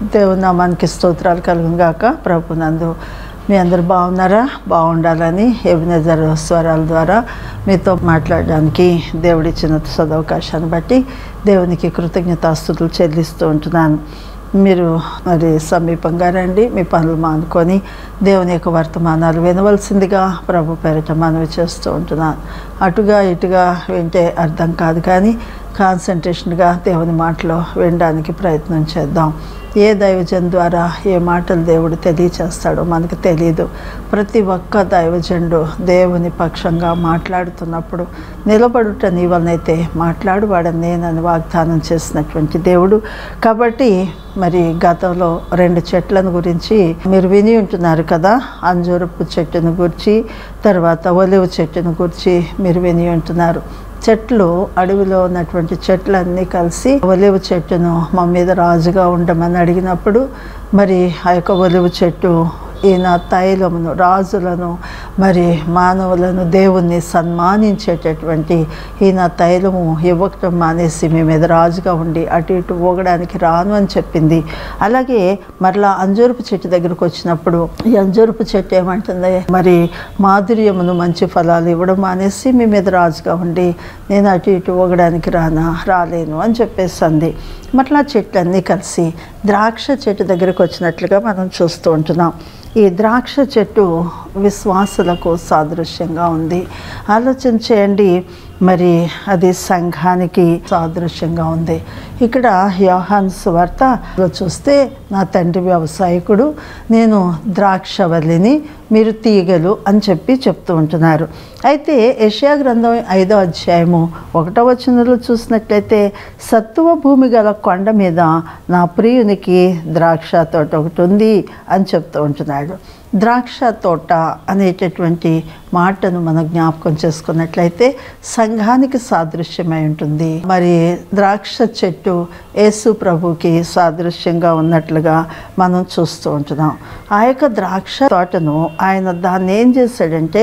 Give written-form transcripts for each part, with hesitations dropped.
దేవుని నామానికి స్తోత్రాలు కలుగుగాక. ప్రభునందు మీ అందరు బాగున్నారా? బాగుండాలని ఎబినెజర్ స్వరాల ద్వారా మీతో మాట్లాడడానికి దేవుడిచ్చిన సదవకాశాన్ని బట్టి దేవునికి కృతజ్ఞతాస్తుతులు చెల్లిస్తూ ఉంటున్నాను. మీరు మరి సమీపంగా రండి, మీ పనులు మానుకొని దేవుని యొక్క వర్తమానాలు వినవలసిందిగా ప్రభు పేరిట మనవి చేస్తూ ఉంటున్నాను. అటుగా ఇటుగా వింటే అర్థం కాదు, కానీ కాన్సన్ట్రేషన్గా దేవుని మాటలు వినడానికి ప్రయత్నం చేద్దాం. ఏ దైవజన్ ద్వారా ఏ మాటలు దేవుడు తెలియచేస్తాడో మనకు తెలియదు. ప్రతి ఒక్క దైవజనుడు దేవుని పక్షంగా మాట్లాడుతున్నప్పుడు నిలబడుట నీ వలనైతే మాట్లాడువాడని నేనని వాగ్దానం చేసినటువంటి దేవుడు. కాబట్టి మరి గతంలో 2 చెట్లను గురించి మీరు విని ఉంటున్నారు కదా. అంజూరపు చెట్టును గురించి, తర్వాత ఒలివ చెట్టును గురించి మీరు విని ఉంటున్నారు. చెట్లు, అడవిలో ఉన్నటువంటి చెట్లన్నీ కలిసి ఒలివ చెట్టును మా మీద రాజుగా ఉండమని అడిగినప్పుడు మరి ఆ యొక్క ఒలివ చెట్టు ఈయన తైలమును, రాజులను, మరి మానవులను, దేవుణ్ణి సన్మానించేటటువంటి ఈయన తైలము ఇవ్వటం మానేసి మీ మీద రాజుగా ఉండి అటు ఇటు ఊగడానికి రాను అని చెప్పింది. అలాగే మరలా అంజూరపు చెట్టు దగ్గరకు వచ్చినప్పుడు ఈ అంజూరపు చెట్టు ఏమంటుంది, మరి మాధుర్యమును, మంచి ఫలాలు ఇవ్వడం మానేసి మీ మీద రాజుగా ఉండి నేను అటు ఇటు ఊగడానికి రాలేను అని చెప్పేసింది. మరలా చెట్లన్నీ కలిసి ద్రాక్ష చెట్టు దగ్గరకు వచ్చినట్లుగా మనం చూస్తూ ఉంటున్నాం. ఈ ద్రాక్ష చెట్టు విశ్వాసులకు సాదృశ్యంగా ఉంది. ఆలోచన చేయండి, మరి అది సంఘానికి సాదృశ్యంగా ఉంది. ఇక్కడ యోహాను సువార్తలో చూస్తే నా తండ్రి వ్యవసాయకుడు, నేను ద్రాక్షవల్లిని, మీరు తీగలు అని చెప్తూ ఉంటున్నారు. అయితే యెషయా గ్రంథం 5వ అధ్యాయము 1వ వచనంలో చూసినట్లయితే సత్తువ భూమి గల కొండ మీద నా ప్రియునికి ద్రాక్ష తోట ఒకటి ఉంది అని చెప్తూ ఉంటున్నాడు. ద్రాక్ష తోట అనేటటువంటి మాటను మనం జ్ఞాపకం చేసుకున్నట్లయితే సంఘానికి సాదృశ్యమై ఉంటుంది. మరి ద్రాక్ష చెట్టు యేసు ప్రభుకి సాదృశ్యంగా ఉన్నట్లుగా మనం చూస్తూ ఉంటున్నాం. ఆ యొక్క ద్రాక్ష తోటను ఆయన దాన్ని ఏం చేశాడంటే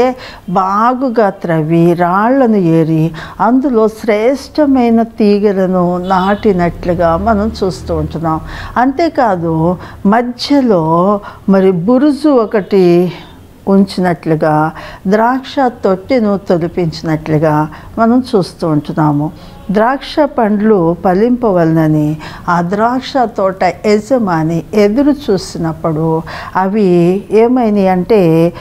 బాగుగా త్రవ్వి రాళ్లను ఏరి అందులో శ్రేష్టమైన తీగలను నాటినట్లుగా మనం చూస్తూ ఉంటున్నాం. అంతేకాదు మధ్యలో మరి బురుజు ఒకటి ఉంచినట్లుగా, ద్రాక్ష తొట్టెను తొలిపించినట్లుగా మనం చూస్తూ ఉంటున్నాము. ద్రాక్ష పండ్లు ఫలింపవలనని ఆ ద్రాక్ష తోట యజమాని ఎదురు చూసినప్పుడు అవి ఏమైనాయి అంటే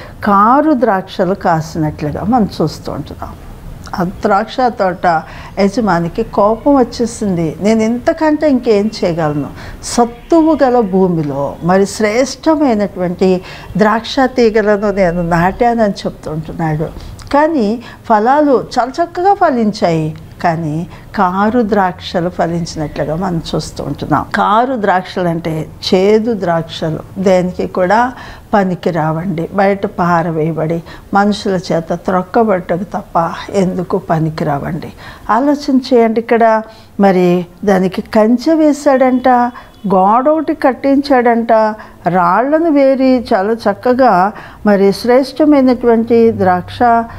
కారు ద్రాక్షలు కాసినట్లుగా మనం చూస్తూ ఉంటున్నాం. ఆ ద్రాక్ష తోట యజమానికి కోపం వచ్చేసింది. నేను ఇంతకంటే ఇంకేం చేయగలను? సత్తువు గల భూమిలో మరి శ్రేష్టమైనటువంటి ద్రాక్ష తీగలను నేను నాటానని చెప్తుంటున్నాడు. కానీ ఫలాలు చాలా చక్కగా ఫలించాయి, కానీ కారు ద్రాక్షలు ఫలించినట్లుగా మనం చూస్తూ ఉంటున్నాం. కారు ద్రాక్షలు అంటే చేదు ద్రాక్షలు, దేనికి కూడా పనికి రావండి, బయట పారవేయబడి మనుషుల చేత త్రొక్కబట్టకు తప్ప ఎందుకు పనికి రావండి. ఆలోచన చేయండి. ఇక్కడ మరి దానికి కంచె వేశాడంట, గోడ ఒకటి కట్టించాడంట, రాళ్లను వేరి చాలా చక్కగా మరి శ్రేష్టమైనటువంటి ద్రాక్ష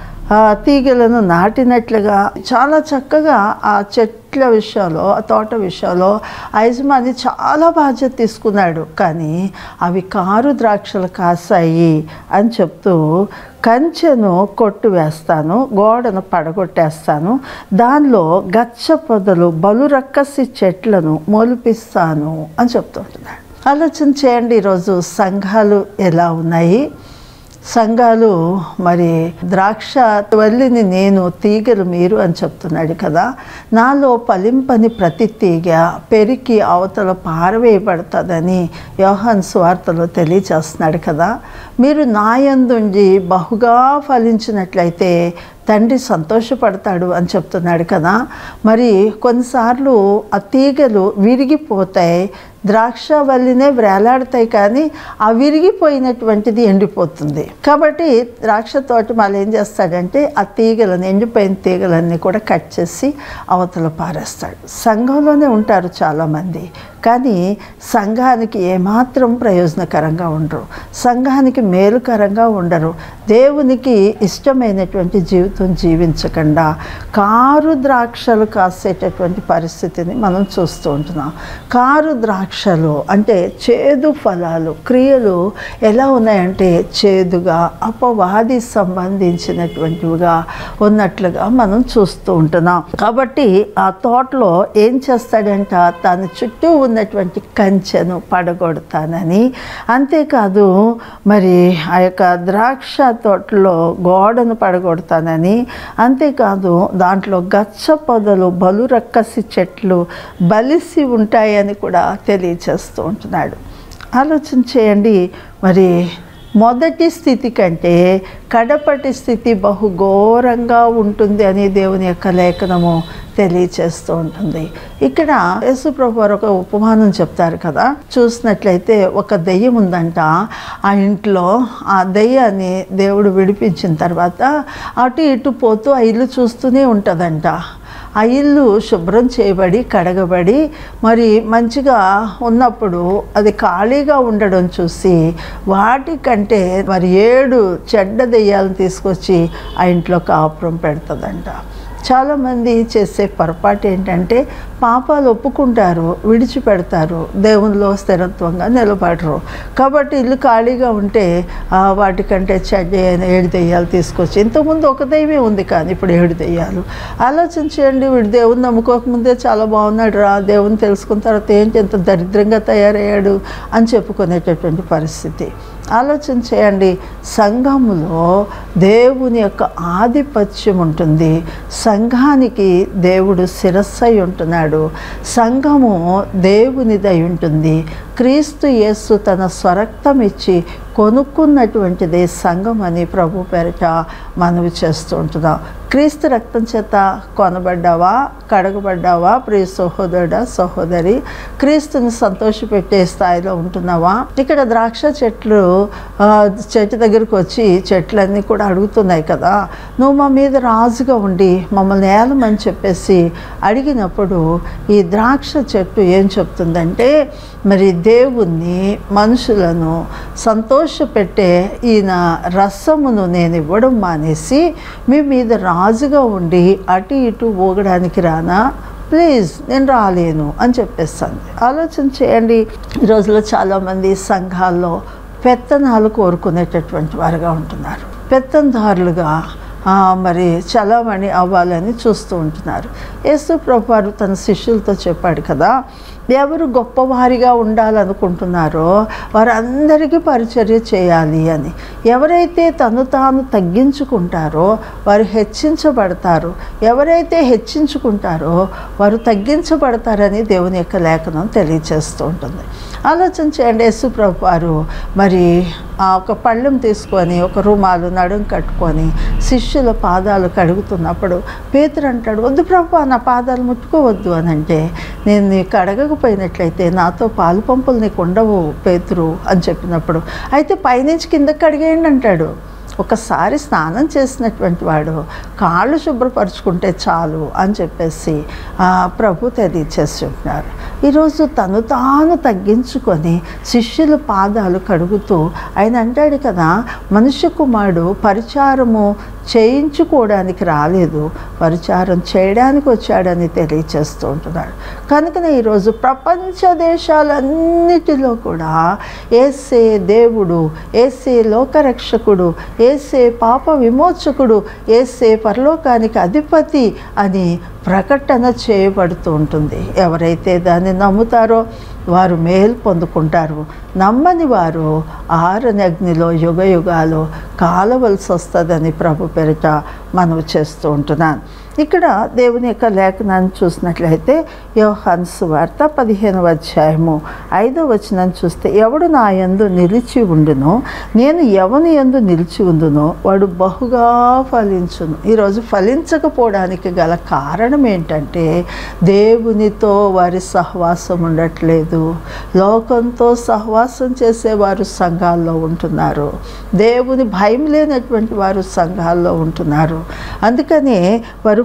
తీగలను నాటినట్లుగా చాలా చక్కగా ఆ చెట్ల విషయంలో, ఆ తోట విషయంలో యజమాని చాలా బాధ్యత తీసుకున్నాడు. కానీ అవి కారు ద్రాక్షలు కాసాయి అని చెప్తూ కంచెను కొట్టు వేస్తాను, గోడను పడగొట్టేస్తాను, దానిలో గచ్చ పొదలు బలు రక్కసి చెట్లను మొలిపిస్తాను అని చెప్తుంటున్నాడు. ఆలోచన చేయండి, ఈరోజు సంఘాలు ఎలా ఉన్నాయి? సంఘాలు మరి ద్రాక్ష వల్లిని నేను, తీగలు మీరు అని చెప్తున్నాడు కదా. నాలో ఫలింపని ప్రతి తీగ పెరికి అవతల పారవేయబడుతుందని యోహాను సువార్తలో తెలియచేస్తున్నాడు కదా. మీరు నా యందుండి బహుగా ఫలించినట్లయితే తండ్రి సంతోషపడతాడు అని చెప్తున్నాడు కదా. మరి కొన్నిసార్లు ఆ తీగలు విరిగిపోతాయి, ద్రాక్షవల్లినే వేలాడతాయి, కానీ ఆ విరిగిపోయినటువంటిది ఎండిపోతుంది. కాబట్టి ద్రాక్ష తోట మళ్ళీ ఏం చేస్తాడంటే ఆ తీగలను, ఎండిపోయిన తీగలన్నీ కూడా కట్ చేసి అవతల పారేస్తాడు. సంఘంలోనే ఉంటారు చాలామంది, కానీ సంఘానికి ఏమాత్రం ప్రయోజనకరంగా ఉండరు, సంఘానికి మేలుకరంగా ఉండరు. దేవునికి ఇష్టమైనటువంటి జీవితం జీవించకుండా కారు ద్రాక్షలు కాసేటటువంటి పరిస్థితిని మనం చూస్తూ ఉంటున్నాం. కారు ద్రాక్షలు అంటే చేదు ఫలాలు, క్రియలు ఎలా ఉన్నాయంటే చేదుగా, అపవాది సంబంధించినటువంటివిగా ఉన్నట్లుగా మనం చూస్తూ ఉంటున్నాం. కాబట్టి ఆ తోటలో ఏం చేస్తాడంట, తన చుట్టూ ఉన్నటువంటి కంచెను పడగొడతానని, అంతేకాదు మరి ఆ యొక్క ద్రాక్ష తోటలో గోడను పడగొడతానని, అంతేకాదు దాంట్లో గచ్చ పొదలు, బలు రక్కసి చెట్లు బలిసి ఉంటాయని కూడా తెలియచేస్తూ ఉంటున్నాడు. ఆలోచన చేయండి, మరి మొదటి స్థితి కంటే కడపటి స్థితి బహు ఘోరంగా ఉంటుంది అని దేవుని యొక్క లేఖనము తెలియచేస్తూ ఉంటుంది. ఇక్కడ యేసుప్రభు వారు ఒక ఉపమానం చెప్తారు కదా, చూసినట్లయితే ఒక దెయ్యం ఉందంట. ఆ ఇంట్లో ఆ దెయ్యాన్ని దేవుడు విడిపించిన తర్వాత అటు ఇటు పోతూ ఆ ఇల్లు చూస్తూనే ఉంటుందంట. ఆ ఇల్లు శుభ్రం చేయబడి కడగబడి మరి మంచిగా ఉన్నప్పుడు అది ఖాళీగా ఉండడం చూసి వాటికంటే మరి 7 చెడ్డ దెయ్యాలను తీసుకొచ్చి ఆ ఇంట్లో కాపురం పెడుతుందంట. చాలామంది చేసే పొరపాటు ఏంటంటే పాపాలు ఒప్పుకుంటారు, విడిచిపెడతారు, దేవునిలో స్థిరత్వంగా నిలబడరు. కాబట్టి ఇల్లు ఖాళీగా ఉంటే వాటికంటే చెడ్డ 7 దెయ్యాలు తీసుకొచ్చి, ఇంతకుముందు ఒక దెయ్యమే ఉంది కానీ ఇప్పుడు 7 దెయ్యాలు. ఆలోచన చేయండి, వీడు దేవుని నమ్ముకోకముందే చాలా బాగున్నాడు రా, దేవుని తెలుసుకున్న తర్వాత ఏంటి ఎంత దరిద్రంగా తయారయ్యాడు అని చెప్పుకునేటటువంటి పరిస్థితి. ఆలోచన చేయండి, సంఘములో దేవుని యొక్క ఆధిపత్యం ఉంటుంది, సంఘానికి దేవుడు శిరస్సై ఉంటున్నాడు, సంఘము దేవునిదై ఉంటుంది. క్రీస్తు యేసు తన స్వరక్తం ఇచ్చి కొనుక్కున్నటువంటిదే సంఘం అని ప్రభు పేరిట మనవి చేస్తూ ఉంటున్నాం. క్రీస్తు రక్తం చేత కొనబడ్డావా, కడగబడ్డావా ప్రియ సహోదరుడా, సహోదరి? క్రీస్తుని సంతోషపెట్టే స్థాయిలో ఉంటున్నావా? ఇక్కడ ద్రాక్ష చెట్టు దగ్గరికి వచ్చి చెట్లన్నీ కూడా అడుగుతున్నాయి కదా, నువ్వు మా మీద రాజుగా ఉండి మమ్మల్ని ఏలమని చెప్పేసి అడిగినప్పుడు ఈ ద్రాక్ష చెట్టు ఏం చెప్తుందంటే, మరి దేవుణ్ణి, మనుషులను సంతోషపెట్టే ఈయన రసమును నేను ఇవ్వడం మానేసి మీ మీద రాజుగా ఉండి అటు ఇటు ఊగడానికి రానా? ప్లీజ్, నేను రాలేను అని చెప్పేస్తాను. ఆలోచన చేయండి, ఈ రోజులో చాలామంది సంఘాల్లో పెత్తనాలు కోరుకునేటటువంటి వారుగా ఉంటున్నారు, పెత్తందారులుగా మరి చలామణి అవ్వాలని చూస్తూ ఉంటున్నారు. యేసు ప్రభువారు తన శిష్యులతో చెప్పాడు కదా, ఎవరు గొప్పవారిగా ఉండాలనుకుంటున్నారో వారందరికీ పరిచర్య చేయాలి అని. ఎవరైతే తను తాను తగ్గించుకుంటారో వారు హెచ్చించబడతారు, ఎవరైతే హెచ్చించుకుంటారో వారు తగ్గించబడతారని దేవుని యొక్క లేఖనం తెలియచేస్తూ ఉంటుంది. ఆలోచన చేయండి, యేసు ప్రభువారు మరి ఒక పళ్ళెం తీసుకొని ఒక రుమాలు నడుం కట్టుకొని శిష్యుల పాదాలు కడుగుతున్నప్పుడు పేతురు అంటాడు, వద్దు ప్రభువా, నా పాదాలు ముట్టుకోవద్దు అని అంటే, నేను నీకు అడగకపోయినట్లయితే నాతో పాలు పంపులు నీకు ఉండవు పేతురు అని చెప్పినప్పుడు, అయితే పైనుంచి కిందకి కడిగేయండి అంటాడు. ఒకసారి స్నానం చేసినటువంటి వాడు కాళ్ళు శుభ్రపరచుకుంటే చాలు అని చెప్పేసి ప్రభు తెలియచేస్తున్నారు. ఈరోజు తను తాను తగ్గించుకొని శిష్యుల పాదాలు కడుగుతూ ఆయన అంటాడు కదా, మనుష్య కుమారుడు పరిచారము చేయించుకోవడానికి రాలేదు, పరిచారం చేయడానికి వచ్చాడని తెలియచేస్తూ ఉంటున్నాడు. కనుకనే ఈరోజు ప్రపంచ దేశాలన్నిటిలో కూడా యేసే దేవుడు, యేసే లోకరక్షకుడు, యేసే పాప విమోచకుడు, యేసే పరలోకానికి అధిపతి అని ప్రకటన చేయబడుతూ ఉంటుంది. ఎవరైతే దాన్ని నమ్ముతారో వారు మేలు పొందుకుంటారు, నమ్మని వారు ఆరని అగ్నిలో యుగ యుగాలు కాలవలసి వస్తుందని ప్రభు పేరిట మనవి చేస్తూ ఉంటున్నాను. ఇక్కడ దేవుని యొక్క లేఖనాన్ని చూసినట్లయితే యోహాను సువార్త 15వ అధ్యాయము 5వ వచనాన్ని చూస్తే, ఎవడు నా యందు నిలిచి ఉండునో, నేను ఎవని యందు నిలిచి ఉండునో వాడు బహుగా ఫలించును. ఈరోజు ఫలించకపోవడానికి గల కారణం ఏంటంటే దేవునితో వారి సహవాసం ఉండట్లేదు, లోకంతో సహవాసం చేసేవారు సంఘాల్లో ఉంటున్నారు, దేవుని భయం లేనటువంటి వారు సంఘాల్లో ఉంటున్నారు. అందుకనే వారు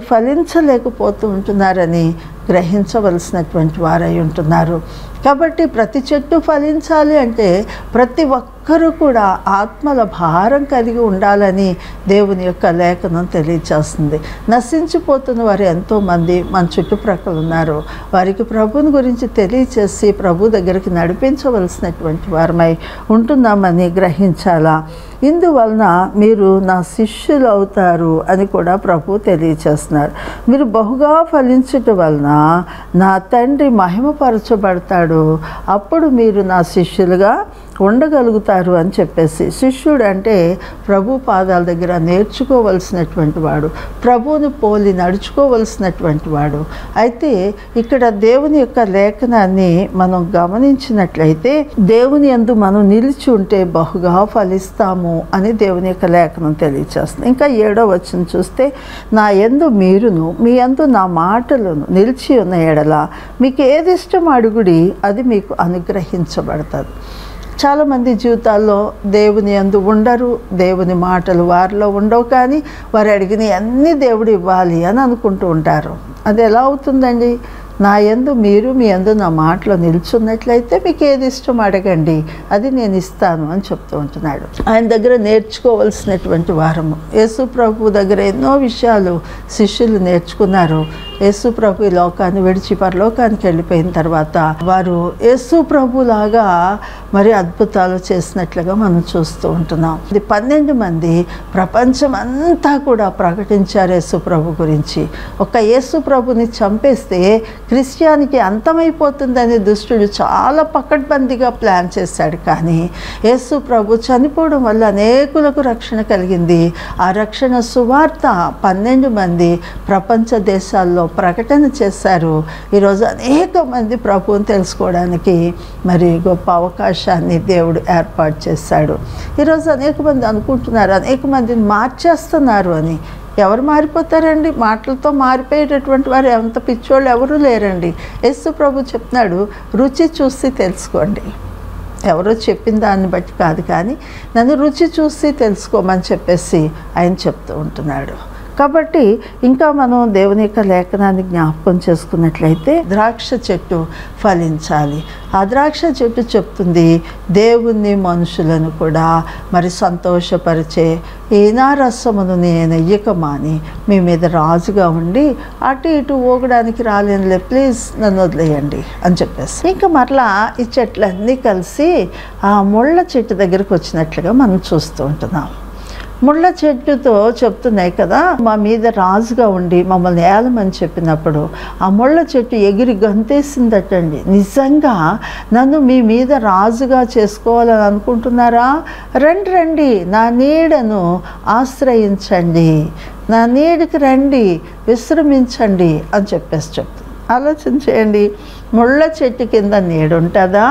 వారు ఫలించలేకపోతూ ఉంటున్నారని గ్రహించవలసినటువంటి వారై ఉంటున్నారు. కాబట్టి ప్రతి చెట్టు ఫలించాలి అంటే ప్రతి ఒక్కరూ కూడా ఆత్మల భారం కలిగి ఉండాలని దేవుని యొక్క లేఖనం తెలియచేస్తుంది. నశించిపోతున్న వారు ఎంతోమంది మన చుట్టుప్రక్కల ఉన్నారు. వారికి ప్రభుని గురించి తెలియచేసి ప్రభు దగ్గరికి నడిపించవలసినటువంటి వారమై ఉంటున్నామని గ్రహించాలా. ఇందువలన మీరు నా శిష్యులు అవుతారు అని కూడా ప్రభు తెలియచేస్తున్నారు. మీరు బహుగా ఫలించుట వలన నా తండ్రి మహిమపరచబడతాడు, అప్పుడు మీరు నా శిష్యులుగా ఉండగలుగుతారు అని చెప్పేసి. శిష్యుడు అంటే ప్రభు పాదాల దగ్గర నేర్చుకోవలసినటువంటి వాడు, ప్రభువుని పోలి నడుచుకోవలసినటువంటి వాడు. అయితే ఇక్కడ దేవుని యొక్క లేఖనాన్ని మనం గమనించినట్లయితే దేవుని యందు మనం నిలిచి ఉంటే బహుగా ఫలిస్తాము అని దేవుని యొక్క లేఖనం తెలియచేస్తుంది. ఇంకా 7వ వచనం చూస్తే, నా యందు మీరును మీ యందు నా మాటలను నిలిచి ఉన్న ఎడల మీకు ఏది ఇష్టం అడుగుడి, అది మీకు అనుగ్రహించబడుతుంది. చాలామంది జీవితాల్లో దేవుని యందు ఉండరు, దేవుని మాటలు వారిలో ఉండవు, కానీ వారు అడిగిన అన్నీ దేవుడు ఇవ్వాలి అని అనుకుంటూ ఉంటారు. అది ఎలా అవుతుందండి? నా యందు మీరు మీ యందు నా మాటలో నిల్చున్నట్లయితే మీకు ఏది ఇష్టం అడగండి, అది నేను ఇస్తాను అని చెప్తూ ఉంటున్నాడు. ఆయన దగ్గర నేర్చుకోవలసినటువంటి వారము. యేసు ప్రభు దగ్గర ఎన్నో విషయాలు శిష్యులు నేర్చుకున్నారు. యేసు ప్రభు ఈ లోకాన్ని విడిచి పరలోకానికి వెళ్ళిపోయిన తర్వాత వారు యేసు ప్రభు లాగా మరి అద్భుతాలు చేసినట్లుగా మనం చూస్తూ ఉంటున్నాం. ఇది 12 మంది ప్రపంచం అంతా కూడా ప్రకటించారు యేసు ప్రభు గురించి. ఒక యేసు ప్రభుని చంపేస్తే క్రిస్టియానికి అంతమైపోతుందని దుష్టుడు చాలా పకడ్బందీగా ప్లాన్ చేశాడు. కానీ యేసు ప్రభు చనిపోవడం వల్ల అనేకులకు రక్షణ కలిగింది. ఆ రక్షణ సువార్త 12 మంది ప్రపంచ దేశాల్లో ప్రకటన చేశారు. ఈరోజు అనేక మంది ప్రభువుని తెలుసుకోవడానికి మరి గొప్ప అవకాశాన్ని దేవుడు ఏర్పాటు చేశాడు. ఈరోజు అనేక మంది అనుకుంటున్నారు అనేక మందిని మార్చేస్తున్నారు అని. ఎవరు మారిపోతారండి? మాటలతో మారిపోయేటటువంటి వారు ఎంత పిచ్చోళ్ళు ఎవరు లేరండి. యేసు ప్రభు చెప్తున్నాడు, రుచి చూసి తెలుసుకోండి. ఎవరో చెప్పిన దాన్ని బట్టి కాదు, కానీ నన్ను రుచి చూసి తెలుసుకోమని చెప్పేసి ఆయన చెప్తూ ఉంటున్నాడు. కాబట్టి ఇంకా మనం దేవుని యొక్క లేఖనాన్ని జ్ఞాపకం చేసుకున్నట్లయితే ద్రాక్ష చెట్టు ఫలించాలి. ఆ ద్రాక్ష చెట్టు చెప్తుంది దేవుని మనుషులను కూడా మరి సంతోషపరిచే ఈనారసమును నేను ఎయ్యక మాని మీ మీద రాజుగా ఉండి అటు ఇటు ఊగడానికి రాలేనులే, ప్లీజ్ నన్ను వదిలేయండి అని చెప్పేసి. ఇంకా మరలా ఈ చెట్లన్నీ కలిసి ఆ ముళ్ళ చెట్టు దగ్గరికి వచ్చినట్లుగా మనం చూస్తూ ఉంటున్నాం. ముళ్ళ చెట్టుతో చెప్తున్నాయి కదా, మా మీద రాజుగా ఉండి మమ్మల్ని ఏలమని చెప్పినప్పుడు ఆ ముళ్ళ చెట్టు ఎగిరి గంతేసిందటండి. నిజంగా నన్ను మీ మీద రాజుగా చేసుకోవాలని అనుకుంటున్నారా? రండి రండి, నా నీడను ఆశ్రయించండి, నా నీడకి రండి, విశ్రమించండి అని చెప్పేసి చెప్తుంది. ఆలోచన చేయండి, ముళ్ళ చెట్టు కింద నీడుంటుందా?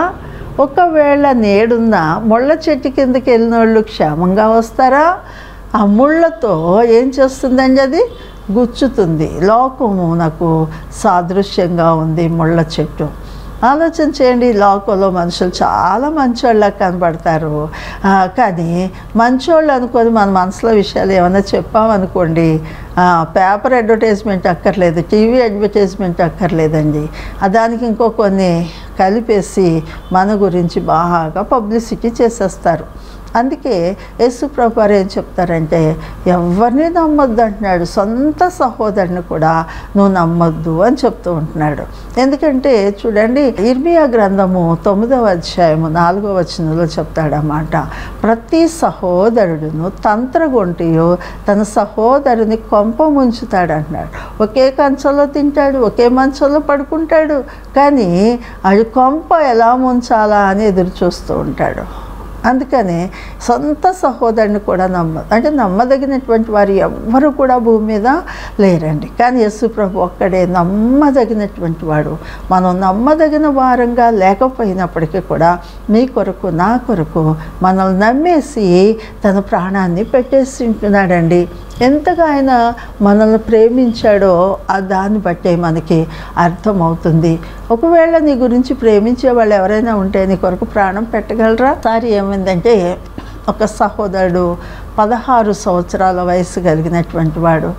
ఒకవేళ నేడున్నా ముళ్ళ చెట్టు కిందకి వెళ్ళిన వాళ్ళు క్షేమంగా వస్తారా? ఆ ముళ్ళతో ఏం చేస్తుందండి? అది గుచ్చుతుంది. లోకము నాకు సాదృశ్యంగా ఉంది ముళ్ళ చెట్టు. ఆలోచన చేయండి, లోకంలో మనుషులు చాలా మంచోళ్ళకి కనబడతారు, కానీ మంచోళ్ళు అనుకొని మన మనసులో విషయాలు ఏమైనా చెప్పామనుకోండి, పేపర్ అడ్వర్టైజ్మెంట్ అక్కర్లేదు, టీవీ అడ్వర్టైజ్మెంట్ అక్కర్లేదండి, దానికి ఇంకో కొన్ని కలిపేసి మన గురించి బాగా పబ్లిసిటీ చేసేస్తారు. అందుకే యేసు ప్రభు ఏం చెప్తారంటే, ఎవరిని నమ్మొద్దు అంటున్నాడు, సొంత సహోదరుని కూడా నువ్వు నమ్మొద్దు అని చెప్తూ ఉంటున్నాడు. ఎందుకంటే చూడండి, ఇర్మియా గ్రంథము 9వ అధ్యాయము 4వ వచనంలో చెప్తాడన్నమాట, ప్రతి సహోదరుడును తంత్రగొంటియో తన సహోదరుని కొంప ముంచుతాడు అంటున్నాడు. ఒకే కంచంలో తింటాడు, ఒకే మంచంలో పడుకుంటాడు, కానీ అది కొంప ఎలా ముంచాలా అని ఎదురు చూస్తూ ఉంటాడు. అందుకని సొంత సహోదరుని కూడా అంటే నమ్మదగినటువంటి వారు ఎవ్వరు కూడా భూమి మీద లేరండి. కానీ యేసు ప్రభు ఒక్కడే నమ్మదగినటువంటి వాడు. మనం నమ్మదగిన వారంగా లేకపోయినప్పటికీ కూడా మీ కొరకు నా కొరకు మనల్ని నమ్మేసి తన ప్రాణాన్ని పెట్టేసి ఉంటున్నాడండి. ఎంతగా ఆయన మనల్ని ప్రేమించాడో దాన్ని బట్టే మనకి అర్థమవుతుంది. ఒకవేళ నీ గురించి ప్రేమించే వాళ్ళు ఎవరైనా ఉంటే నీ కొరకు ప్రాణం పెట్టగలరా? సారి ఏమైందంటే, ఒక సహోదరుడు 16 సంవత్సరాల వయసు కలిగినటువంటి వాడు,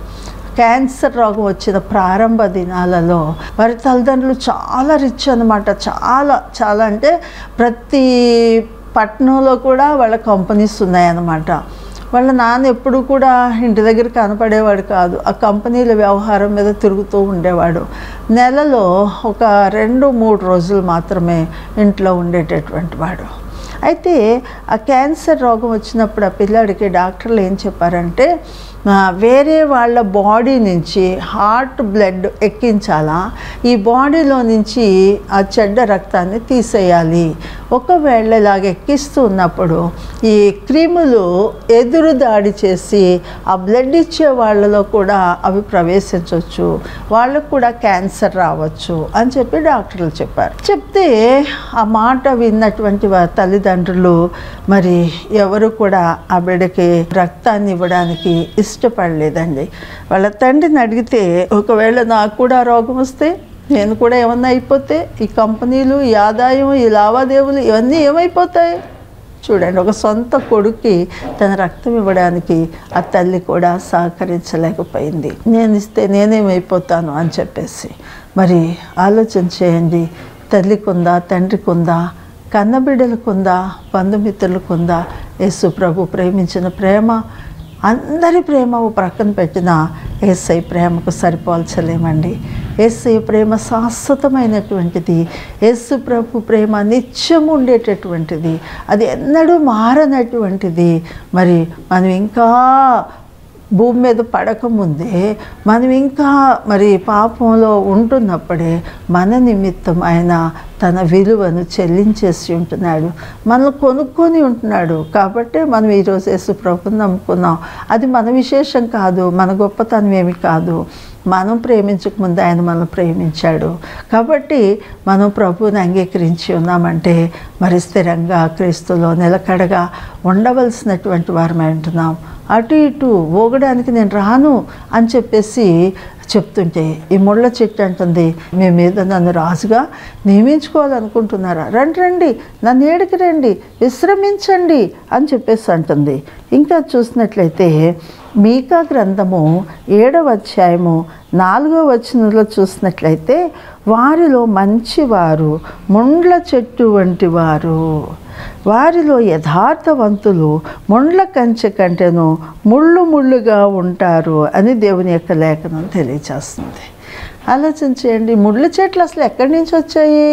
క్యాన్సర్ రోగం వచ్చిన ప్రారంభ దినాలలో వారి తల్లిదండ్రులు చాలా రిచ్ అన్నమాట. చాలా చాలా అంటే ప్రతి పట్టణంలో కూడా వాళ్ళ కంపెనీస్ ఉన్నాయన్నమాట. వాళ్ళ నాన్న ఎప్పుడు కూడా ఇంటి దగ్గర కనపడేవాడు కాదు. ఆ కంపెనీల వ్యవహారం మీద తిరుగుతూ ఉండేవాడు. నెలలో ఒక 2-3 రోజులు మాత్రమే ఇంట్లో ఉండేటటువంటి వాడు. అయితే ఆ క్యాన్సర్ రోగం వచ్చినప్పుడు ఆ పిల్లాడికి డాక్టర్లు ఏం చెప్పారంటే, వేరే వాళ్ళ బాడీ నుంచి హార్ట్ బ్లడ్ ఎక్కించాలా, ఈ బాడీలో నుంచి ఆ చెడ్డ రక్తాన్ని తీసేయాలి. ఒకవేళ ఇలాగ ఎక్కిస్తూ ఉన్నప్పుడు ఈ క్రిములు ఎదురు దాడి చేసి ఆ బ్లడ్ ఇచ్చే వాళ్ళలో కూడా అవి ప్రవేశించవచ్చు, వాళ్ళకు కూడా క్యాన్సర్ రావచ్చు అని చెప్పి డాక్టర్లు చెప్పారు. చెప్తే ఆ మాట విన్నటువంటి తల్లిదండ్రులు మరి ఎవరు కూడా ఆ బిడ్డకి రక్తాన్ని ఇవ్వడానికి ఇష్టపడలేదండి. వాళ్ళ తండ్రిని అడిగితే, ఒకవేళ నాకు కూడా రోగం వస్తే, నేను కూడా ఏమన్నా అయిపోతే, ఈ కంపెనీలు, ఈ ఆదాయం, ఈ లావాదేవీలు ఇవన్నీ ఏమైపోతాయి? చూడండి, ఒక సొంత కొడుక్కి తన రక్తం ఇవ్వడానికి ఆ తల్లి కూడా సహకరించలేకపోయింది. నేను ఇస్తే నేనేమైపోతాను అని చెప్పేసి. మరి ఆలోచన చేయండి, తల్లికుందా, తండ్రికుందా, కన్నబిడ్డలకుందా, బంధుమిత్రులకుందా యేసు ప్రభు ప్రేమించిన ప్రేమ, అందరి ప్రేమ ప్రక్కన పెట్టిన యేసయ్య ప్రేమకు సరిపోల్చలేమండి. యేసయ్య ప్రేమ శాశ్వతమైనటువంటిది. యేసు ప్రభు ప్రేమ నిత్యం ఉండేటటువంటిది, అది ఎన్నడూ మారనటువంటిది. మరి మనం ఇంకా భూమి మీద పడకముందే, మనం ఇంకా మరి పాపంలో ఉంటున్నప్పుడే మన నిమిత్తం ఆయన తన విలువను చెల్లించేసి ఉంటున్నాడు, మనల్ని కొనుక్కొని ఉంటున్నాడు. కాబట్టి మనం ఈరోజు యేసు ప్రభువుని నమ్ముకున్నాం. అది మన విశేషం కాదు, మన గొప్పతనం ఏమి కాదు. మనం ప్రేమించకముందు ఆయన మనల్ని ప్రేమించాడు. కాబట్టి మనం ప్రభువుని అంగీకరించి ఉన్నామంటే మరి స్థిరంగా క్రీస్తులో నిలకడగా ఉండవలసినటువంటి వారమై ఉంటున్నాం. అటు ఇటు ఊగడానికి నేను రాను అని చెప్పేసి చెప్తుంటే ఈ ముళ్ళ చెట్టు అంటుంది, మీ మీద నన్ను రాజుగా నియమించుకోవాలనుకుంటున్నారా? రండి, నన్ను ఏడికి రండి, విశ్రమించండి అని చెప్పేసి అంటుంది. ఇంకా చూసినట్లయితే మీకా గ్రంథము 7వ అధ్యాయము 4వ వచనంలో చూసినట్లయితే, వారిలో మంచివారు ముండ్ల చెట్టు వంటి వారు, వారిలో యథార్థవంతులు ముండ్ల కంచె కంటేను ముళ్ళుగా ఉంటారు అని దేవుని యొక్క లేఖనం తెలియజేస్తుంది. ఆలోచన చేయండి, ముళ్ళ చెట్లు అసలు ఎక్కడి నుంచి వచ్చాయి?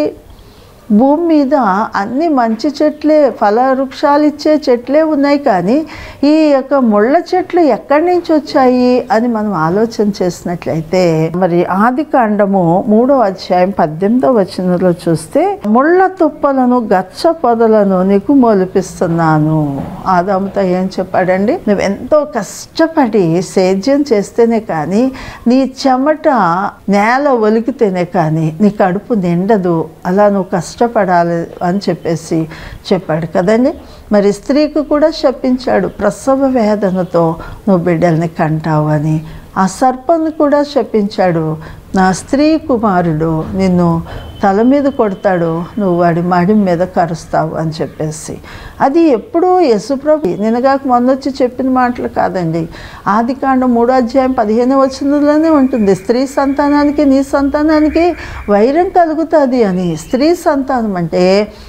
భూమి మీద అన్ని మంచి చెట్లే, ఫల వృక్షాలు ఇచ్చే చెట్లే ఉన్నాయి, కానీ ఈ యొక్క ముళ్ళ చెట్లు ఎక్కడి నుంచి వచ్చాయి అని మనం ఆలోచన చేసినట్లయితే, మరి ఆదికాండము 3వ అధ్యాయం 18వ వచనంలో చూస్తే, ముళ్ళ తుప్పలను గచ్చ పొదలను నీకు మొలిపిస్తున్నాను. ఆదాముతో ఏం చెప్పాడండి? నువ్వు ఎంతో కష్టపడి సేద్యం చేస్తేనే కానీ, నీ చెమట నేల ఒలికితేనే కానీ నీ కడుపు నిండదు, అలా నువ్వు కష్టపడాలి అని చెప్పేసి చెప్పాడు కదండి. మరి స్త్రీకి కూడా శపించాడు, ప్రసవ వేదనతో నువ్వు బిడ్డల్ని కంటావు అని. ఆ సర్పను కూడా శపించాడు, నా స్త్రీ కుమారుడు నిన్ను తల మీద కొడతాడు, నువ్వు వాడి మడి మీద కరుస్తావు అని చెప్పేసి. అది ఎప్పుడూ యేసుప్రభు నిన్నగాక మొన్నొచ్చి చెప్పిన మాటలు కాదండి. ఆదికాండం 3వ అధ్యాయం 15వ వచనంలోనే ఉంటుంది, స్త్రీ సంతానానికి నీ సంతానానికి వైరం కలుగుతుంది అని. స్త్రీ సంతానం అంటే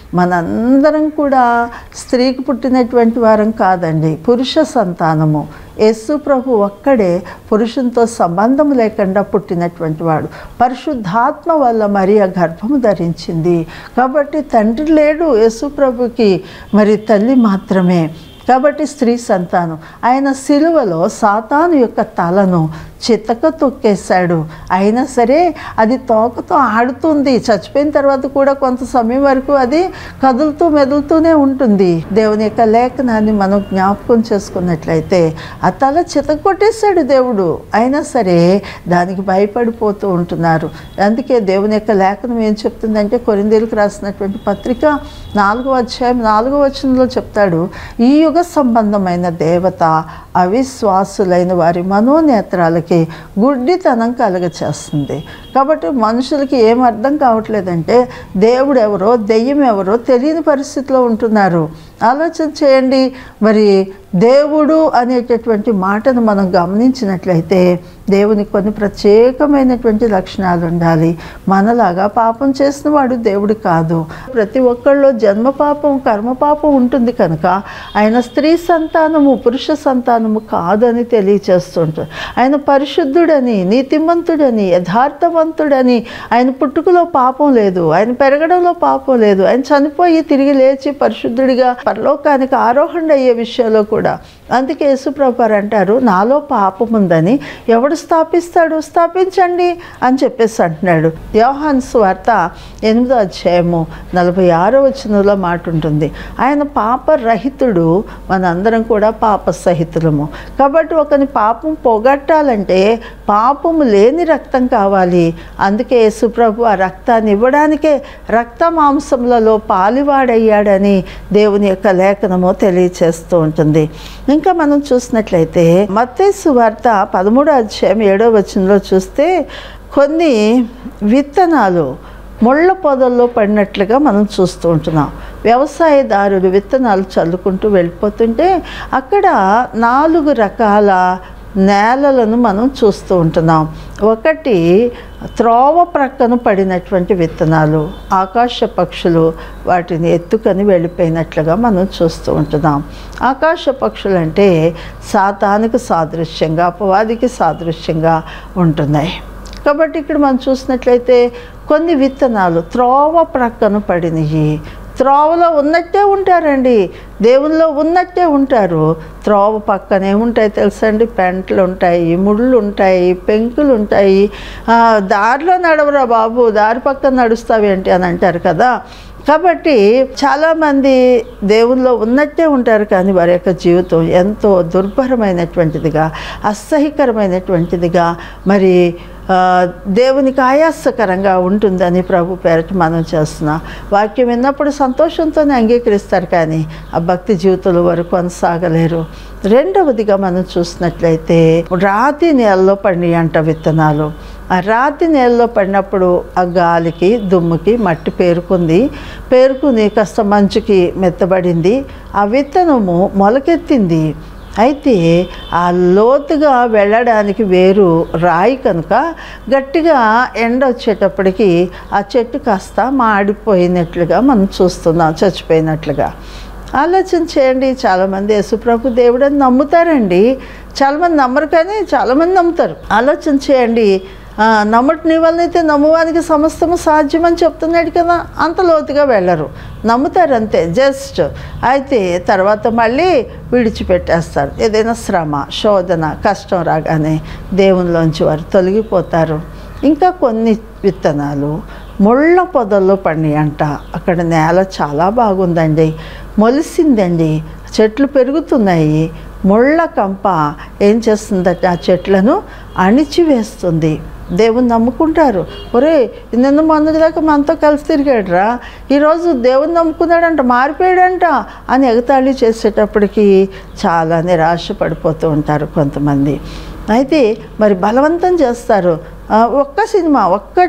మనందరం కూడా స్త్రీకి పుట్టినటువంటి వారం కాదండి, పురుష సంతానము. యేసు ప్రభు ఒక్కడే పురుషునితో సంబంధం లేకుండా పుట్టినటువంటి వాడు. పరిశుద్ధాత్మ వల్ల మరియ గర్భము ధరించింది. కాబట్టి తండ్రి లేడు యేసు ప్రభుకి, మరి తల్లి మాత్రమే. కాబట్టి స్త్రీ సంతానం. ఆయన సిలువలో సాతాను యొక్క తలను చితక తొక్కేశాడు. అయినా సరే అది తోకతో ఆడుతుంది. చచ్చిపోయిన తర్వాత కూడా కొంత సమయం వరకు అది కదులుతూ మెదులుతూనే ఉంటుంది. దేవుని యొక్క లేఖనాన్ని మనం జ్ఞాపకం చేసుకున్నట్లయితే ఆ తల చితక కొట్టేశాడు దేవుడు. అయినా సరే దానికి భయపడిపోతూ ఉంటున్నారు. అందుకే దేవుని యొక్క లేఖనం ఏం చెప్తుందంటే, కొరింథీయులకు రాసినటువంటి పత్రిక 4వ అధ్యాయం 4వ వచనంలో చెప్తాడు, ఈ యుగ సంబంధమైన దేవత అవిశ్వాసులైన వారి మనోనేత్రాలకి గుడ్డితనం కలుగచేస్తుంది. కాబట్టి మనుషులకి ఏం అర్థం కావట్లేదంటే దేవుడు ఎవరో దెయ్యం ఎవరో తెలియని పరిస్థితిలో ఉంటున్నారు. ఆలోచన చేయండి. మరి దేవుడు అనేటటువంటి మాటను మనం గమనించినట్లయితే దేవునికి కొన్ని ప్రత్యేకమైనటువంటి లక్షణాలు ఉండాలి. మనలాగా పాపం చేసిన వాడు దేవుడు కాదు. ప్రతి ఒక్కళ్ళలో జన్మ పాపం, కర్మ పాపం ఉంటుంది కనుక ఆయన స్త్రీ సంతానము, పురుష సంతానము కాదని తెలియచేస్తుంటాడు. ఆయన పరిశుద్ధుడని, నీతిమంతుడని, యథార్థవంతుడని, ఆయన పుట్టుకలో పాపం లేదు, ఆయన పెరగడంలో పాపం లేదు, ఆయన చనిపోయి తిరిగి లేచి పరిశుద్ధుడిగా పరలోకానికి ఆరోహణ అయ్యే విషయంలో కూడా. అందుకే యేసుప్రభు అంటారు, నాలో పాపం ఉందని ఎవడు స్థాపిస్తాడు, స్థాపించండి అని చెప్పేసి అంటున్నాడు. యోహాను సువార్త 8వ అధ్యాయము 46వ వచనంలో మాట ఉంటుంది, ఆయన పాపరహితుడు, మనందరం కూడా పాప సహితులము. కాబట్టి ఒకని పాపం పోగొట్టాలంటే పాపము లేని రక్తం కావాలి. అందుకే యేసుప్రభు ఆ రక్తాన్ని ఇవ్వడానికే రక్త మాంసములలో పాలివాడయ్యాడని దేవుని యొక్క లేఖనము తెలియచేస్తూ ఉంటుంది. ఇంకా మనం చూసినట్లయితే మత్తయి సువార్త 13వ అధ్యాయం 7వ వచనంలో చూస్తే కొన్ని విత్తనాలు ముళ్ళ పొదల్లో పడినట్లుగా మనం చూస్తూ ఉంటున్నాం. వ్యవసాయదారులు విత్తనాలు చల్లుకుంటూ వెళ్ళిపోతుంటే అక్కడ 4 రకాల నేలలను మనం చూస్తూ ఉంటున్నాం. ఒకటి త్రోవ ప్రక్కన పడినటువంటి విత్తనాలు, ఆకాశ పక్షులు వాటిని ఎత్తుకొని వెళ్ళిపోయినట్లుగా మనం చూస్తూ ఉంటున్నాం. ఆకాశ పక్షులు అంటే సాతానుకు సాదృశ్యంగా, అపవాదికి సాదృశ్యంగా ఉంటున్నాయి. కాబట్టి ఇక్కడ మనం చూసినట్లయితే కొన్ని విత్తనాలు త్రోవ ప్రక్కన పడినవి. త్రోవలో ఉన్నట్టే ఉంటారండి, దేవునిలో ఉన్నట్టే ఉంటారు. త్రోవ పక్కనే ఉంటాయి తెలుసండి, పెంటలు ఉంటాయి, ముళ్ళు ఉంటాయి, పెంకులు ఉంటాయి. దారిలో నడవరా బాబు, దారి పక్కన నడుస్తావేంటి అని అంటారు కదా. కాబట్టి చాలామంది దేవుల్లో ఉన్నట్టే ఉంటారు, కానీ వారి యొక్క జీవితం ఎంతో దుర్భరమైనటువంటిదిగా, అసహ్యకరమైనటువంటిదిగా, మరి దేవునికి ఆయాసకరంగా ఉంటుందని ప్రభు పేరట మనం చేస్తున్నాం. వాక్యం విన్నప్పుడు సంతోషంతోనే అంగీకరిస్తారు, కానీ ఆ భక్తి జీవితంలో వారు కొనసాగలేరు. రెండవదిగా మనం చూసినట్లయితే రాతి నేలలో పడి అంట విత్తనాలు. ఆ రాతి నేలలో పడినప్పుడు ఆ గాలికి, దుమ్ముకి మట్టి పేరుకుని కాస్త మంచుకి మెత్తబడింది. ఆ విత్తనము మొలకెత్తింది. అయితే ఆ లోతుగా వెళ్ళడానికి వేరు రాయి కనుక గట్టిగా ఎండ వచ్చేటప్పటికి ఆ చెట్టు కాస్త మాడిపోయినట్లుగా మనం చూస్తున్నాం, చచ్చిపోయినట్లుగా. ఆలోచన చేయండి. చాలామంది యేసుప్రభు దేవుడని నమ్ముతారండి, చాలామంది నమ్మరు, కానీ చాలామంది నమ్ముతారు. ఆలోచన చేయండి. నమ్మటి నీ వల్లనైతే నమ్మువానికి సమస్తము సాధ్యమని చెప్తున్నాడు కదా. అంత లోతుగా వెళ్ళరు, నమ్ముతారు అంతే జస్ట్. అయితే తర్వాత మళ్ళీ విడిచిపెట్టేస్తారు. ఏదైనా శ్రమ, శోధన, కష్టం రాగానే దేవునిలోంచి వారు తొలగిపోతారు. ఇంకా కొన్ని విత్తనాలు ముళ్ళ పొదల్లో పడినాయి అంట. అక్కడ నేల చాలా బాగుందండి, మొలిసిందండి, చెట్లు పెరుగుతున్నాయి. ముళ్ళ కంప ఏం చేస్తుందట, ఆ చెట్లను అణిచివేస్తుంది. దేవుని నమ్ముకుంటారు. ఒరే నిన్న మొన్నటి దాకా మనతో కలిసి తిరిగాడురా, ఈరోజు దేవుని నమ్ముకున్నాడంట, మారిపోయాడంట అని ఎగతాళి చేసేటప్పటికి చాలా నిరాశ పడిపోతూ ఉంటారు కొంతమంది. అయితే మరి బలవంతం చేస్తారు. ఒక్క సినిమా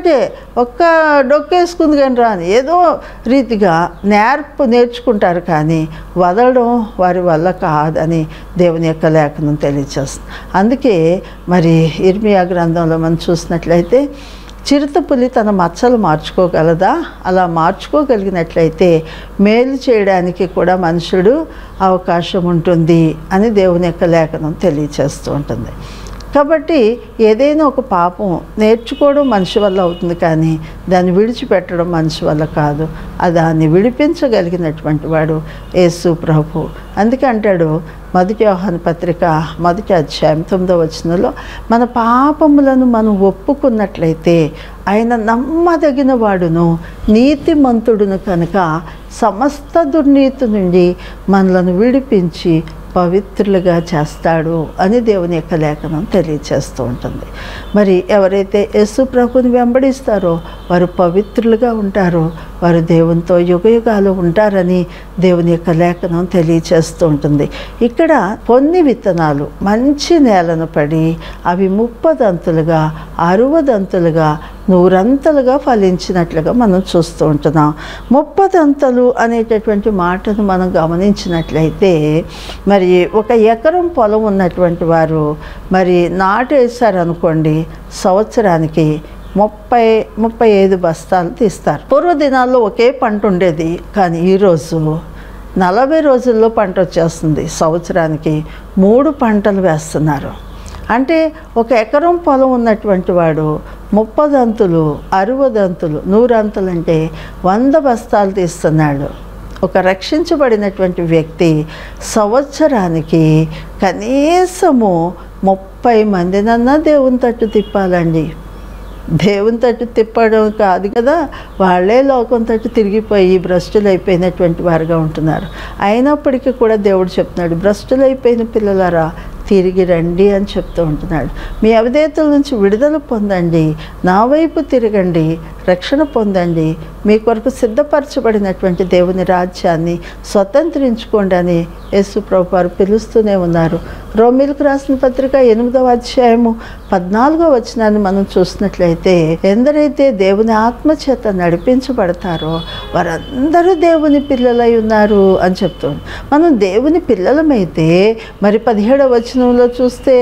ఒక్క డొక్కేసుకుంది కానీ రాని ఏదో రీతిగా నేర్చుకుంటారు, కానీ వదలడం వారి వల్ల కాదని దేవుని యొక్క లేఖనం తెలియచేస్తుంది. అందుకే మరి ఇర్మియా గ్రంథంలో మనం చూసినట్లయితే చిరుతపులి తన మచ్చలు మార్చుకోగలదా? అలా మార్చుకోగలిగినట్లయితే మేలు చేయడానికి కూడా మనుషుడు అవకాశం ఉంటుంది అని దేవుని యొక్క లేఖనం తెలియచేస్తూ ఉంటుంది. కాబట్టి ఏదైనా ఒక పాపం నేర్చుకోవడం మనిషి వల్ల అవుతుంది, కానీ దాన్ని విడిచిపెట్టడం మనిషి వల్ల కాదు. దాన్ని విడిపించగలిగినటువంటి వాడు యేసు ప్రభు. అందుకే అంటాడు 1 యోహాను పత్రిక 1వ అధ్యాయం 9వ వచనంలో, మన పాపములను మనం ఒప్పుకున్నట్లయితే ఆయన నమ్మదగిన వాడును నీతిమంతుడును కనుక సమస్త దుర్నీతి నుండి మనలను విడిపించి పవిత్రులుగా చేస్తాడు అని దేవుని యొక్క లేఖనం తెలియచేస్తూ ఉంటుంది. మరి ఎవరైతే యేసు ప్రభుని వెంబడిస్తారో వారు పవిత్రులుగా ఉంటారో వారు దేవునితో యుగయుగాలు ఉంటారని దేవుని యొక్క లేఖనం తెలియచేస్తూ ఉంటుంది. ఇక్కడ ఇక్కడ కొన్ని విత్తనాలు మంచి నేలను పడి అవి 30 దంతులుగా 60 దంతులుగా 100 అంతలుగా ఫలించినట్లుగా మనం చూస్తూ ఉంటున్నాం. 30 దంతలు అనేటటువంటి మాటను మనం గమనించినట్లయితే మరి 1 ఎకరం పొలం ఉన్నటువంటి వారు మరి నాటేశారనుకోండి, సంవత్సరానికి 30-35 బస్తాలు తీస్తారు. పూర్వదినాల్లో ఒకే పంట ఉండేది, కానీ ఈరోజు 40 రోజుల్లో పంట వచ్చేస్తుంది. సంవత్సరానికి 3 పంటలు వేస్తున్నారు. అంటే 1 ఎకరం పొలం ఉన్నటువంటి వాడు 30 దంతులు 60 దంతులు 100 అంతులు అంటే 100 బస్తాలు తీస్తున్నాడు. ఒక రక్షించబడినటువంటి వ్యక్తి సంవత్సరానికి కనీసము 30 మందినన్నా దేవుని తట్టు తిప్పాలండి. దేవుని తట్టు తిప్పడం కాదు కదా, వాళ్ళే లోకం తట్టు తిరిగిపోయి భ్రష్టులు అయిపోయినటువంటి వారుగా ఉంటున్నారు. అయినప్పటికీ కూడా దేవుడు చెప్తున్నాడు, భ్రష్టులు అయిపోయిన పిల్లలారా తిరిగి రండి అని చెప్తూ ఉంటున్నాడు. మీ అవిధేయతల నుంచి విడుదల పొందండి, నా వైపు తిరగండి, రక్షణ పొందండి, మీ కొరకు సిద్ధపరచబడినటువంటి దేవుని రాజ్యాన్ని స్వతంత్రించుకోండి అని యేసు ప్రభువారు పిలుస్తూనే ఉన్నారు. రోమీలకు రాసిన పత్రిక 8వ అధ్యాయము 14వ వచనాన్ని మనం చూసినట్లయితే, ఎందరైతే దేవుని ఆత్మచేత నడిపించబడతారో వారందరూ దేవుని పిల్లలై ఉన్నారు అని చెప్తుంది. మనం దేవుని పిల్లలమైతే మరి 17వ వచనంలో చూస్తే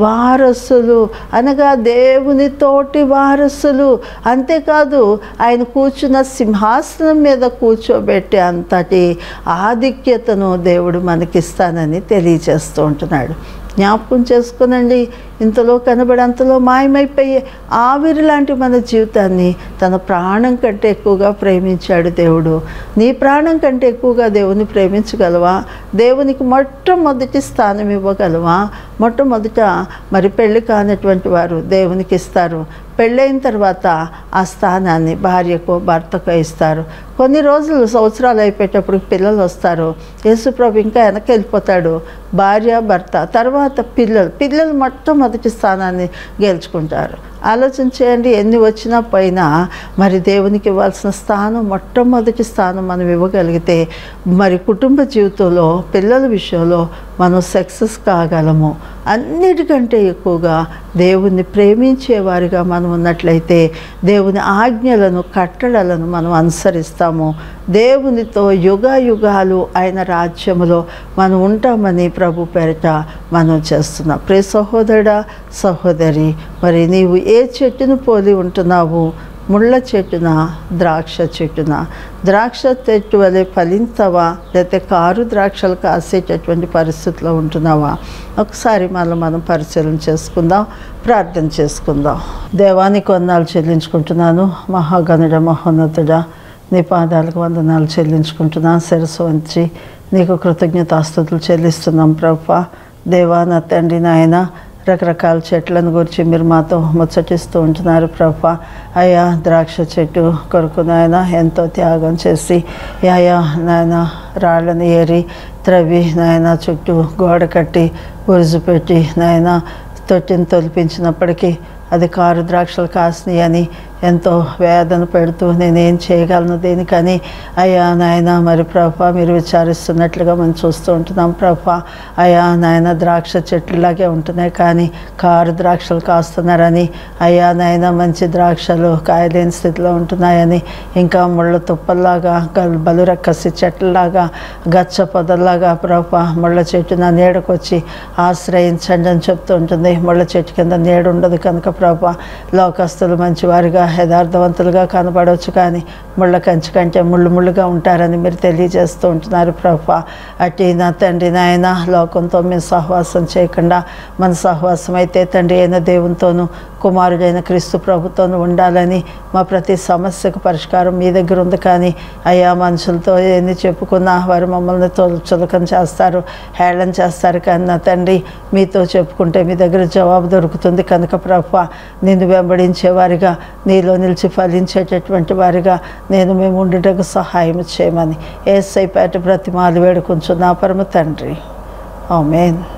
వారసులు అనగా దేవుని తోటి వారసులు. అంతేకాదు ఆయన కూర్చున్న సింహాసనం మీద కూర్చోబెట్టే అంతటి ఆధిక్యతను దేవుడు మనకిస్తానని తెలియజేస్తూ ఉంటున్నాడు. జ్ఞాపకం చేసుకునండి, ఇంతలో కనబడి అంతలో మాయమైపోయే ఆవిరి లాంటి మన జీవితాన్ని తన ప్రాణం కంటే ఎక్కువగా ప్రేమించాడు దేవుడు. నీ ప్రాణం కంటే ఎక్కువగా దేవుని ప్రేమించగలవా? దేవునికి మొట్టమొదటి స్థానం ఇవ్వగలవా? మొట్టమొదట మరి పెళ్ళి కానటువంటి వారు దేవునికి ఇస్తారు. పెళ్ళైన తర్వాత ఆ స్థానాన్ని భార్యకో భర్తకో ఇస్తారు. కొన్ని రోజులు సంవత్సరాలు అయిపోయేటప్పుడు పిల్లలు వస్తారు. యేసుప్రభు ఇంకా వెనక్కి వెళ్ళిపోతాడు. భార్య భర్త తర్వాత పిల్లలు మొట్టమొదటి స్థానాన్ని గెలుచుకుంటారు. ఆలోచన చేయండి, ఎన్ని వచ్చినా పోయినా మరి దేవునికి ఇవ్వాల్సిన స్థానం, మొట్టమొదటి స్థానం మనం ఇవ్వగలిగితే మరి కుటుంబ జీవితంలో పిల్లల విషయంలో మనం సక్సెస్ కాగలము. అన్నిటికంటే ఎక్కువగా దేవుణ్ణి ప్రేమించేవారిగా మనం ఉన్నట్లయితే దేవుని ఆజ్ఞలను కట్టడలను మనం అనుసరిస్తాము. దేవునితో యుగాలు ఆయన రాజ్యములో మనం ఉంటామని ప్రభు పేరిట మనం చేస్తున్నాం. ప్రియ సహోదరుడా, సహోదరి, మరి నీవు ఏ చెట్టును పోలి ఉంటున్నావు? ముళ్ళ చెట్టున, ద్రాక్ష చెట్టున? ద్రాక్ష చెట్టు వలె ఫలించవా, లేకపోతే కారు ద్రాక్షలు కాసేటటువంటి పరిస్థితిలో ఉంటున్నావా? ఒకసారి మనం పరిశీలన చేసుకుందాం, ప్రార్థన చేసుకుందాం. దేవానికి వందనాలు చెల్లించుకుంటున్నాను. మహాగణుడ, మహోన్నతుడా, నీ పాదాలకు వందనాలు చెల్లించుకుంటున్నాను. శిరస్సు వంచి నీకు కృతజ్ఞతాస్తుతులు చెల్లిస్తున్నాం ప్రభువా. దేవా, నా తండ్రి, నాయన, రకరకాల చెట్లను గురించి మీరు మాతో ముచ్చటిస్తూ ఉంటున్నారు ప్రభువా. అయ్యా, ద్రాక్ష చెట్టు కొరకు నాయన ఎంతో త్యాగం చేసి అయ్యా నాయన రాళ్ళని ఏరి త్రవ్వి నాయన చుట్టూ గోడ కట్టి ఉరుజు పెట్టి నాయన తొట్టిని తొలిపించినప్పటికీ అది కారు ద్రాక్షలు కాసినాయి అని ఎంతో వేదన పెడుతూ నేనేం చేయగలను దేనికని అయ్యా నాయన మరి ప్రభా మీరు విచారిస్తున్నట్లుగా మనం చూస్తూ ఉంటున్నాం ప్రభా. అయ్యా నాయన ద్రాక్ష చెట్లులాగే ఉంటున్నాయి కానీ కారు ద్రాక్షలు కాస్తున్నారని, అయ్యా నాయన మంచి ద్రాక్షలు కాయలేని స్థితిలో ఉంటున్నాయని, ఇంకా ముళ్ళ తుప్పల్లాగా బలురక్కసి చెట్లలాగా గచ్చ పొదల్లాగా ప్రభా ముళ్ళ చెట్టున నీడకొచ్చి ఆశ్రయించండి అని చెప్తూ ఉంటుంది. ముళ్ళ చెట్టు కింద నీడ ఉండదు కనుక ప్రభా లోకస్తులు మంచివారిగా యథార్థవంతులుగా కనబడవచ్చు కానీ ముళ్ళ కంచి కంటే ముళ్ళుగా ఉంటారని మీరు తెలియజేస్తూ ఉంటున్నారు ప్రభా. అట్టి నా తండ్రి నాయన లోకంతో మేము సహవాసం చేయకుండా మన సహవాసం అయితే తండ్రి అయిన దేవునితోనూ కుమారుడైన క్రీస్తు ప్రభుతోనూ ఉండాలని మా ప్రతి సమస్యకు పరిష్కారం మీ దగ్గర ఉంది. కానీ అయ్యా మనుషులతో ఎన్ని చెప్పుకున్నా వారు మమ్మల్ని చులకన చేస్తారు, హేళన చేస్తారు. కానీ నా తండ్రి మీతో చెప్పుకుంటే మీ దగ్గర జవాబు దొరుకుతుంది కనుక ప్రభువా నిన్ను వెంబడించేవారిగా నీలో నిలిచి ఫలించేటటువంటి వారిగా మేము ఉండుటకు సహాయం చేయమని యేసయ్య పేరిట బ్రతిమాలి వేడుకొంచున్నా పరమ తండ్రి. ఆమేన్.